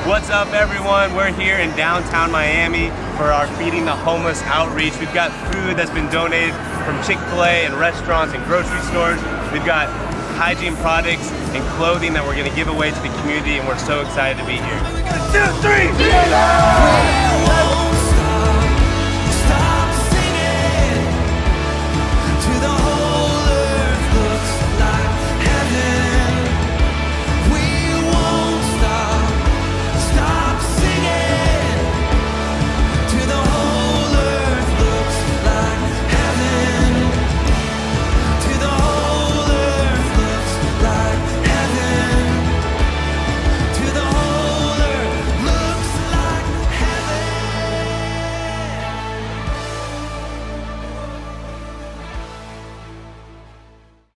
What's up, everyone? We're here in downtown Miami for our Feeding the Homeless outreach. We've got food that's been donated from Chick-fil-A and restaurants and grocery stores. We've got hygiene products and clothing that we're going to give away to the community, and we're so excited to be here. 1, 2, 3!